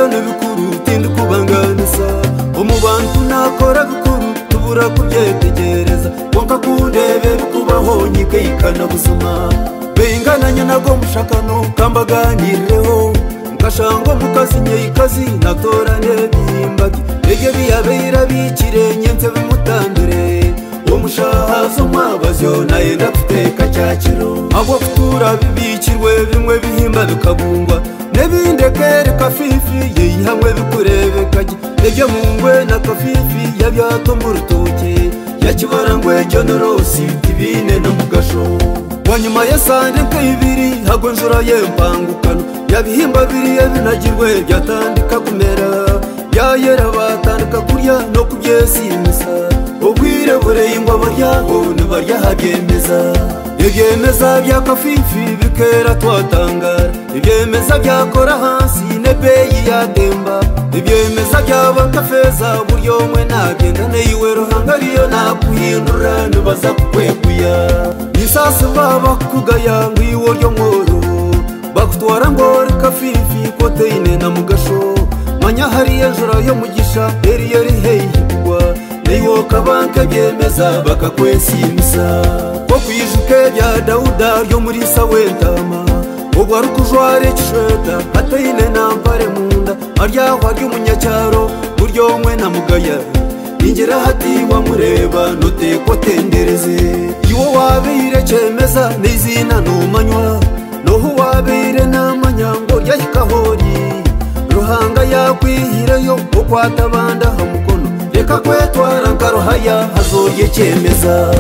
ibyo n'ibikuru tindi kubanganisa umubantu nakora bikuru tubura kubyetegereza wonka kundebe bikubaho nyikayikana buzima bengananya nago mushakano kambaganireho nkashango mukazinye ikazi natorane bihimbagi ege biyabera bikire nyenze bimutandure umushahazo mwabazyo nayenda kuteka cyakiro abo futura bibikirwe bimwe bihimba bikabungwa nebinde kere kafifi yeyi hamwe bikurebekaje ege mungwe na kafifi yabyato mu rutoke yakibarangwe jonorosi ibine na mugasho wanyuma ya sande nk'ibiri hagonjura yempangukano yabihimba biriye binagirwe byatandika kumera yayera batandika kurya no kubyesimisa ubwire bureyingwa baryaho nibarya habyemeza ibyemeza bya kafifi bikera twatangara ibyemeza byakora hasi nebeyi yatemba ibyemeza byaba kafeza buryo mwe nagenda neyiwe ruhangariyo nakuhindura nibaza kukweguya nisasi baba kugaya ngwiwo ryo nkoro bakutwara ngore kafifi koteine na mugasho manya hariya njura yo mugisha eriyeri heyigwa neyiwo kabanka byemeza bakakwesimisa ko kwijuke bya Dawuda ryo muri Sawentama ubwo arukujware kisheta atayine nampare munda aryaho ry'umunyacyaro buryo mwe na mugaya ingera hati wamureba noteko tendereze iwo wabire cyemeza n'izina numanywa noho wabire namanyango ryahikahori ruhanga yakwihireyo ukwatabanda hamukono reka kwetwara nkarohaya hazorye cyemeza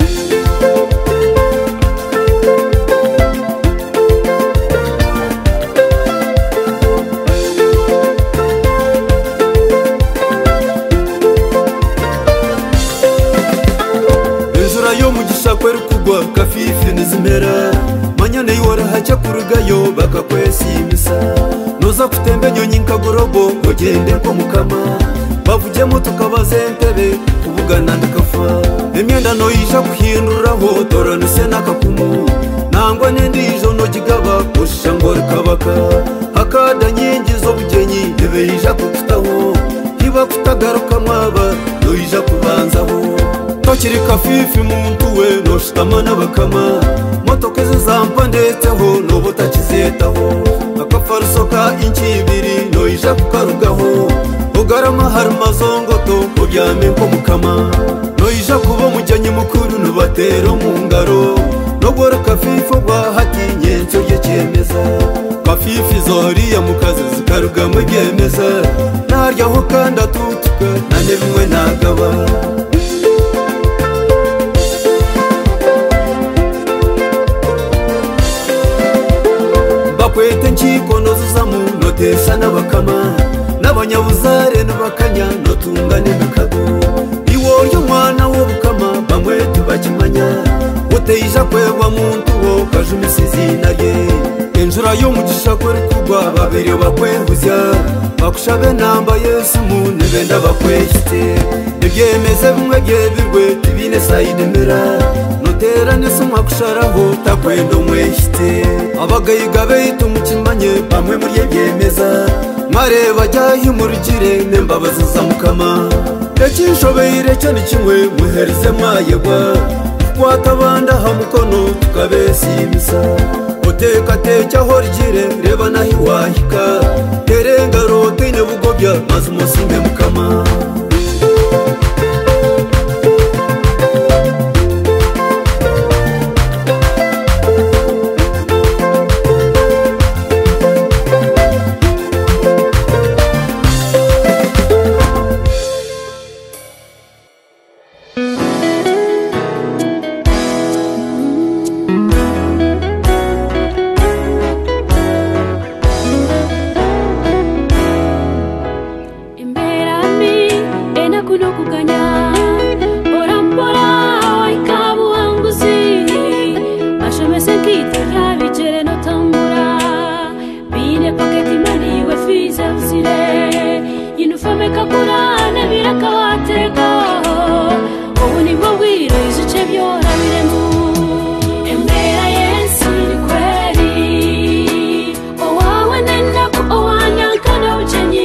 kweri kugwa kafifi nizimera manya neyora hacha kurugayo bakakwesimisa noza kutembe nyonyi nkagorobo ogende ko mukama bavujemo tukabaze ntebe kubugana ndikafa emyenda noyija kuhinduraho toranise nakakumu nangwa nendijo nogigaba kushangora kabaka hakada nyingi zo bugenyi nebeyija kukutaho kiba kutagaruka mwaba noyija kubanzaho Tokiri kafifi muntu we noshitama n'abakama motoka zizampa ndetseho n'ubutakizetaho akafarusoka inkibiri noyija kukarugaho ugarama harumazongoto ubyame nko mukama noyija kuba mujyanye mukuru nubatero mu ngaro nogora kafifi bwahati nyenso rye cyemeza kafifi zoriya mukazi zikaruga mu byemeza naryaho kandi atutuka nane bimwe nagaba kwete nkiko nozuzamu notesha n'abakama n'abanyabuzare n'abakanya notungane bikago iwo ryo mwana wo bukama bamwe tubakimanya uteyija kwegwa muntu wo kajumisizi naye enjura yo mugisha kweri kugwa babiri bakwehuzya bakushabe namba Yesu mu nebenda bakweshite ibyemeze bimwe byebirwe tibine side mera noterane sumwa kusharaho takwendo mweshite abagayiga beitu mukimanye bamwe muri byemeza mare bajyahi murugire nembabaza za mukama ekinshobeyire cyo ni kimwe muherize mwayegwa kwatabanda ha mukono tukabesimisa uteka techa horigire reba nahi wahika terenga rote ne bugobya mazumusimbe mukama Jenny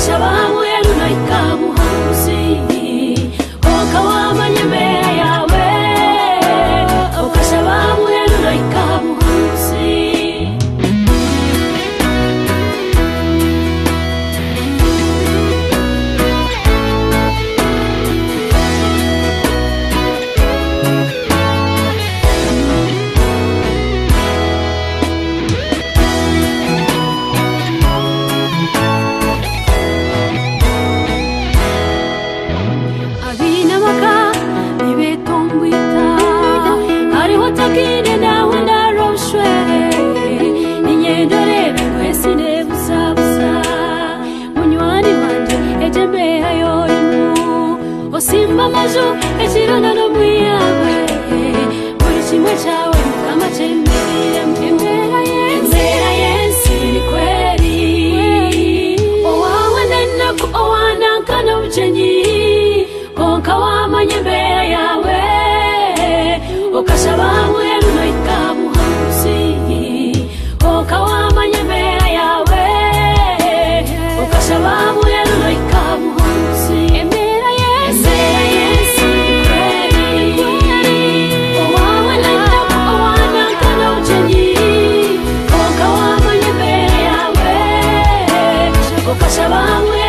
ukashabamu yenu no ikamuhamusi okawama nyembera yawe ukashabamu yenu no ikamuhamusi Takine na wanda roshwe ninyendore kwesi nebusa busa munywani wanje ejembe ayo imu osimba mazu echirana no mwiyawe buri kimwe cyawe kama chembere mbera yensi kweli owawe nena ko owana kana ujenyi konka wamanye mbera yawe ukashabamu yenu no ikamuhamusi okawama nyembera yawe ukashabamu yenu no ikamuhamusi embera yensi kweli owawe nenda owana kana ujenyi okawama nyembera yawe ukashabamu